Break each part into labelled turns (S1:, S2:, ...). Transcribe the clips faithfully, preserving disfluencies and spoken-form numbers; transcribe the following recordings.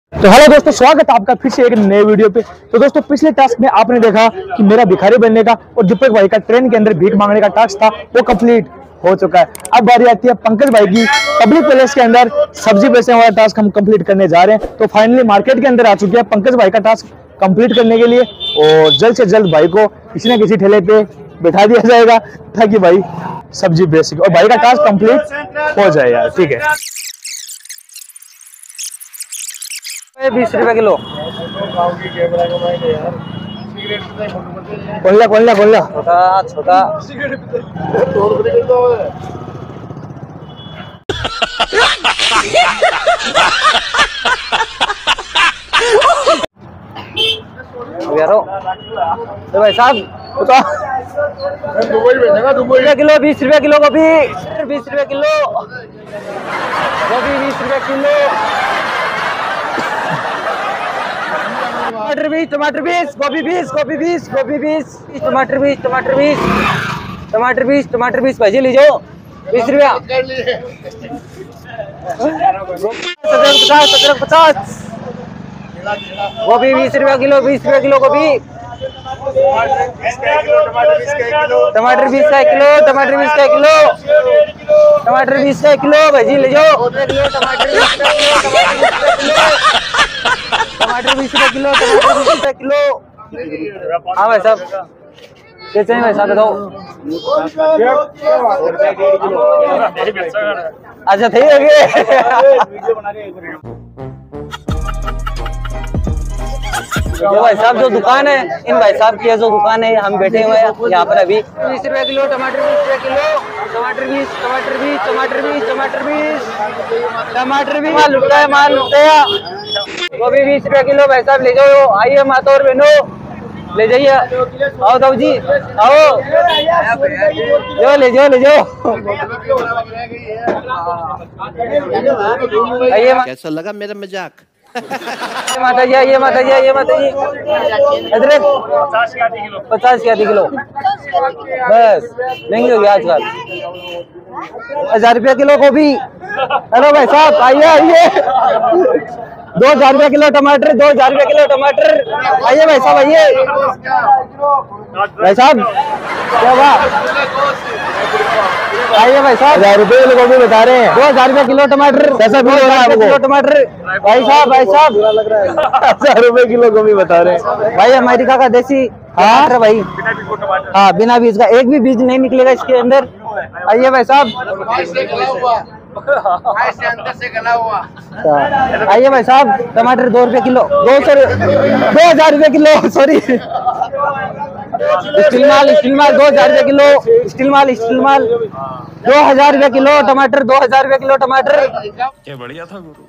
S1: तो हेलो दोस्तों, स्वागत है आपका फिर से एक नए वीडियो पे। तो दोस्तों, पिछले टास्क में आपने देखा कि मेरा भिखारी बनने का और दीपक भाई का ट्रेन के अंदर भीख मांगने का टास्क था, वो कंप्लीट हो चुका है। अब बारी आती है पंकज भाई की, पब्लिक प्लेस के अंदर सब्जी बेचने वाला टास्क हम कंप्लीट करने जा रहे हैं। तो फाइनली मार्केट के अंदर आ चुके हैं पंकज भाई का टास्क कंप्लीट करने के लिए, और जल्द से जल्द भाई को किसी न किसी ठेले पे बैठा दिया जाएगा ताकि भाई सब्जी बेच सके और भाई का टास्क कंप्लीट हो जाए यार। ठीक है,
S2: बीस रुपए किलो
S1: खोल खोल खोल
S2: छोटा छोटा यारो भाई साहब किलो बीस रुपए किलो गोभी, बीस रुपए किलो गोभी, बीस रुपए किलो टमाटर बीस, टमाटर बीस, गोभी बीस, गोभी बीस, गोभी बीस, टमाटर बीस, टमाटर बीस, टमाटर बीस, टमाटर बीस भाजी लीजिए बीस रुपया, पचास, सत्रह पचास, गोभी बीस रुपया किलो, बीस रुपया किलो गोभी, टमाटर बीस का किलो, टमाटर बीस का किलो, टमाटर बीस का किलो भाजी लीजिए, टमाटर बीस का किलो, टमाटर बीस रुपए किलो, टमाटर बीस रुपए किलो। हाँ भाई साहब, क्या चाहिए भाई साहब बताओ। अच्छा ठीक है ये भाई साहब जो दुकान है, इन भाई साहब की जो दुकान है, हम बैठे हुए हैं यहाँ पर अभी। बीस रुपए किलो टमाटर, बीस रुपए किलो टमाटर, बीस टमाटर बीस, टमाटर बीस, टमाटर बीस, टमाटर बीस, माल लुट गया, माल लुट गया। गोभी बीस रुपए किलो भाई साहब ले जाओ, आइए माता और बहनों ले जाइए, आओ दाऊ जी आओ, जो ले जाओ ले जाओ। आइए,
S3: कैसा लगा मेरा मजाक?
S2: ये माता जी, ये माता जी, ये माता जी, अदरक पचास के आधी किलो बस महंगी हो गई आजकल। हजार रुपया किलो गोभी। हेलो भाई साहब आइए आइए, दो हजार रुपया किलो टमाटर, दो हजार रुपया किलो टमाटर, आइए भाई साहब आइए। भाई साहब क्या हुआ, आइए भाई साहब, हजार रुपये किलो गोभी बता रहे हैं, दो हजार रुपया किलो टमाटर, कैसा किलो टमाटर भाई साहब, भाई साहब हजार रुपए किलो गोभी बता रहे हैं भाई, अमेरिका का देसी टमाटर भाई, हाँ बिना बीज का, एक भी बीज नहीं निकलेगा इसके अंदर। आइए भाई साहब, आइए भाई साहब, टमाटर दो रुपए किलो, दो सौ दो हजार रुपए किलो, सॉरी स्टील माल, स्टील माल दो हजार रुपए किलो, स्टील माल, स्टील माल दो हजार रुपए किलो टमाटर, दो हजार रुपए किलो टमाटर।
S4: क्या बढ़िया था गुरु।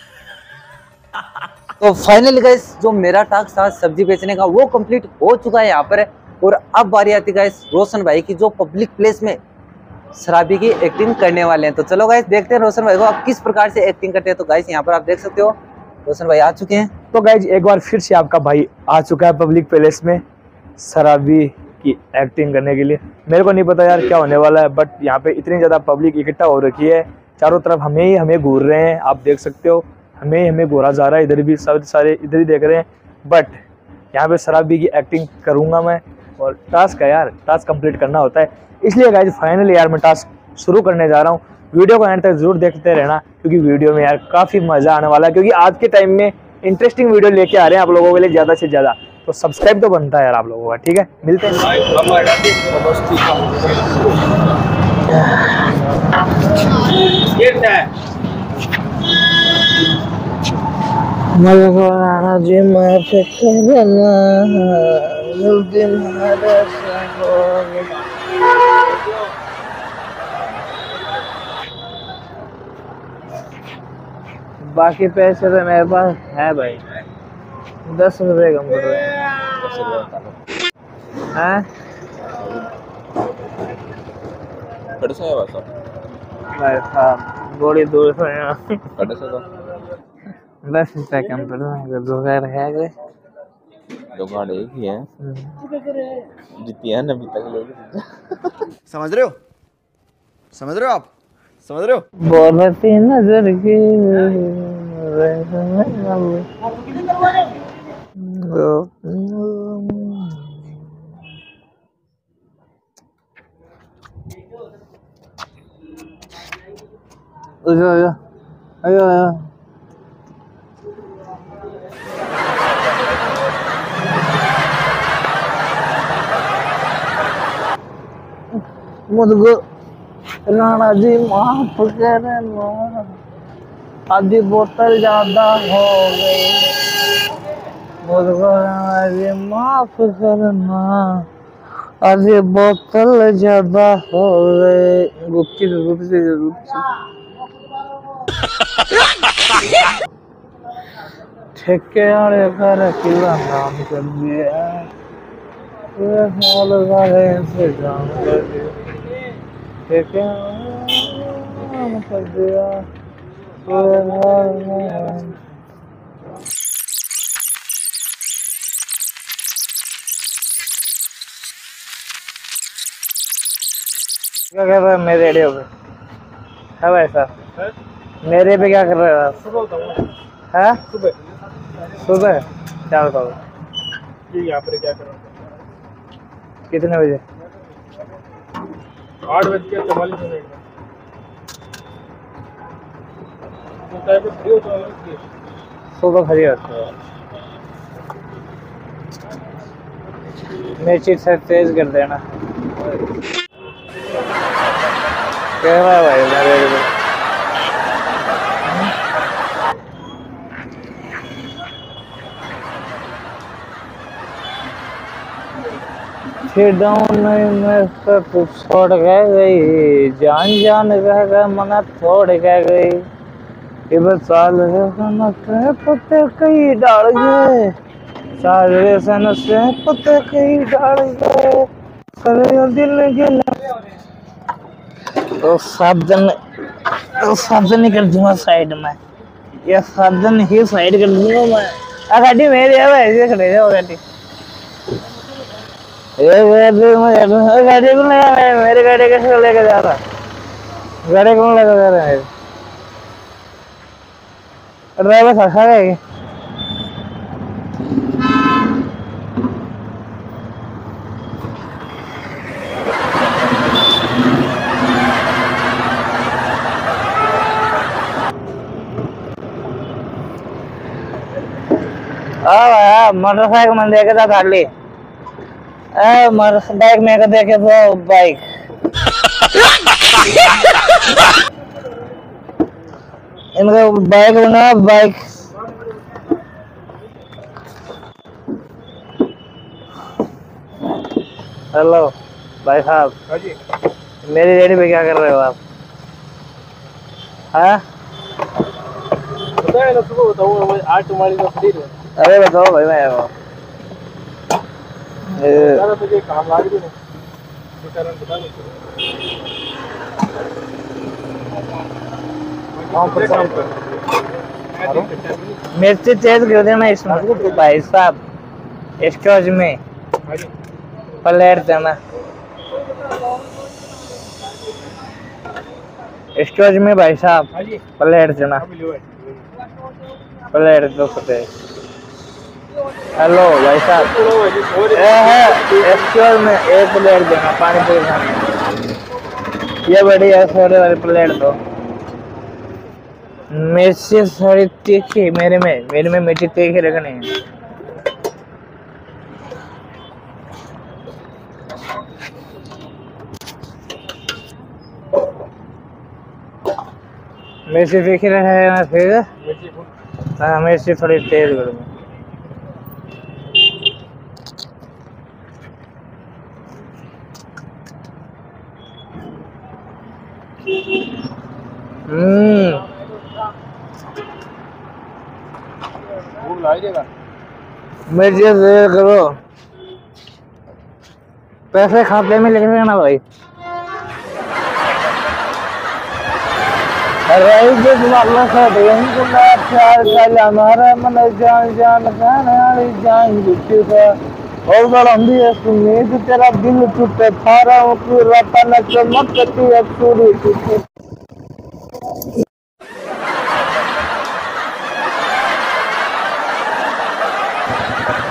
S2: तो फाइनली गाइस जो मेरा टास्क था सब्जी बेचने का वो कंप्लीट हो चुका है यहाँ पर, और अब बारी आती गाइस रोशन भाई की, जो पब्लिक प्लेस में शराबी की एक्टिंग करने वाले हैं। तो चलो गाइस देखते हैं रोशन भाई को आप किस प्रकार से एक्टिंग करते हैं। तो गाइस यहाँ पर आप देख सकते हो रोशन भाई आ चुके हैं।
S1: तो गाइज एक बार फिर से आपका भाई आ चुका है पब्लिक प्लेस में शराबी की एक्टिंग करने के लिए। मेरे को नहीं पता यार क्या होने वाला है, बट यहाँ पे इतनी ज़्यादा पब्लिक इकट्ठा हो रखी है, चारों तरफ हमें ही हमें घूर रहे हैं, आप देख सकते हो हमें हमें घूरा जा रहा है, इधर भी सब सारे इधर ही देख रहे हैं। बट यहाँ पे शराबी की एक्टिंग करूँगा मैं, और टास्क है यार, टास्क कंप्लीट करना होता है, इसलिए गाइज फाइनली यार मैं टास्क शुरू करने जा रहा हूँ। वीडियो को एंड तक जरूर देखते रहना, क्योंकि वीडियो में यार काफ़ी मज़ा आने वाला है, क्योंकि आज के टाइम में इंटरेस्टिंग वीडियो लेके आ रहे हैं आप लोगों के लिए ज़्यादा से ज़्यादा। तो सब्सक्राइब तो बनता है यार आप लोगों का, ठीक है, मिलते हैं।
S2: बाकी पैसे तो मेरे पास है भाई, दस रुपए कम कर रहे हैं। भाई साहब बड़ी दूर से यहाँ दस रुपए कम कर रहे हैं, दुकान है गए,
S3: दुकान एक ही है जितनी है ना अभी तक लोग।
S4: समझ रहे हो, समझ रहे हो आप, समझ रहे हो।
S2: बोलती नजर की अयो अयो अयो अयो मुझको राणा जी माफ करना, आधी बोतल ज्यादा हो गई, मुझको राणा जी माफ करना, आधी बोतल ज्यादा हो गई। गुप्ती गुप्ती गुप्ती ठेके वाले घर किला नाम कर दिया, हाल वाले इंतजाम कर दिया, ठेके नाम कर दिया। क्या कर रहे हैं मेरे रेडियो पे? है भाई साहब मेरे पे क्या कर रहे हो आप? है सुबह सुबह क्या बताओ
S1: जी यहाँ पर क्या कर रहा हूँ?
S2: कितने बजे?
S1: आठ बज के चौवालीस मिनट में फ्री हो तो
S2: सुबह खड़ी होती है। मेरी चीज से तेज कर देना। कह रहा है भाई मेरे डाउन में सब छोड़ के गई, जान जान कह गए मना छोड़ के गई, ये साल के पत्ते कई डाल गए, सारे सन से पत्ते कई डाल गए, करे दिल गिला तो साधन तो साधन ही कर दूंगा साइड में, ये साधन ही साइड कर दूंगा मैं। आ गाड़ी मेरी है भाई, ऐसे खड़े जाओ गाड़ी, ये गाड़ी गाड़ी को ले, मेरी गाड़ी कैसे लेके जा रहा, गाड़ी कौन लेके जा रहा है? ड्राइवर साखा है मोटरसाइकिल में देखे था खाली बाइक में देखे तो बाइक इनका बाइक बना बाइक हेलो भाई साहब मेरी रेडी पे क्या कर रहे हो आप? हाँ
S1: बताया ना सुबह बताऊँ आठ तुम्हारी तो फ्री है।
S2: अरे बताओ भाई मैं
S1: ज़्यादा तुझे काम लाग भी नहीं बता
S2: मिर्ची तेज कर देना इसमें भाई साहब, एक्सक्यूज मी प्लेट देना, एक्सक्यूज मी भाई साहब प्लेट देना, प्लेट दो सौ। हेलो भाई साहब एक्चुअल में एक प्लेट देना पानी पूरी खाने, ये बड़ी है सोडे वाली प्लेट दो। मिर्ची थोड़ी तीखी मेरे में मेरे में मिर्ची तीखी रखनी है। मिर्ची तीखी रखना फिर हाँ मिर्ची थोड़ी तेज करूँगा। हम्म
S1: भूख लगेगा
S2: मिर्ची करो, पैसे खाते में लिख देना भाई। हमारा मन जान जान जान और बड़ा हम भी सुनिए तेरा दिल टूटे थारा रतन चमकती अक्षुरी
S1: है।